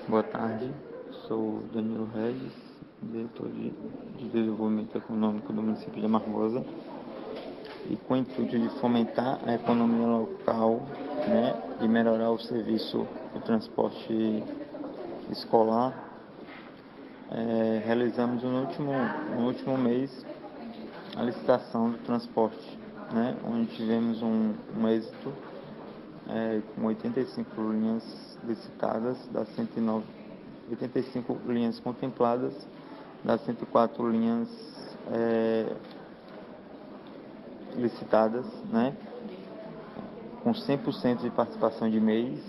Boa tarde, sou Danilo Regis, diretor de Desenvolvimento Econômico do município de Amargosa, e com o intuito de fomentar a economia local, e melhorar o serviço do transporte escolar, realizamos no último mês a licitação do transporte, onde tivemos um êxito com 85 linhas licitadas, das 109, 85 linhas contempladas, das 104 linhas licitadas, com 100% de participação de MEIs.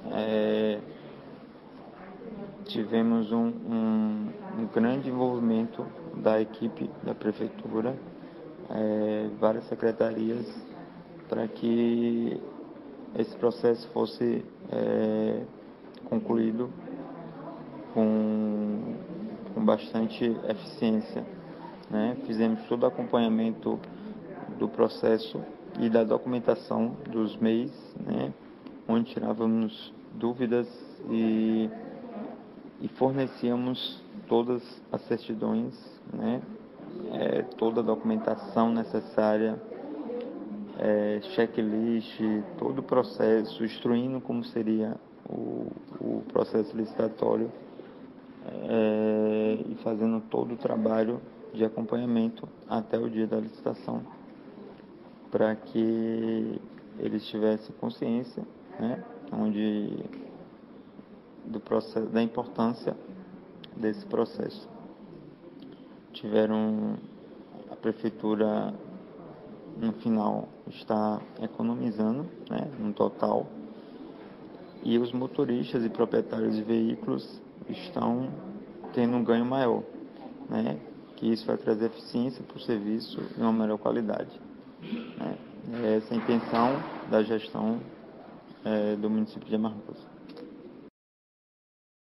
Tivemos um grande envolvimento da equipe da prefeitura, várias secretarias, para que esse processo fosse concluído com bastante eficiência. Fizemos todo o acompanhamento do processo e da documentação dos MEIs, onde tirávamos dúvidas e fornecíamos todas as certidões, toda a documentação necessária, checklist, todo o processo, instruindo como seria o processo licitatório, e fazendo todo o trabalho de acompanhamento até o dia da licitação, para que eles tivessem consciência, do processo, da importância desse processo. A prefeitura no final está economizando, no total, e os motoristas e proprietários de veículos estão tendo um ganho maior, que isso vai trazer eficiência para o serviço e uma melhor qualidade. Essa é a intenção da gestão do município de Amargosa.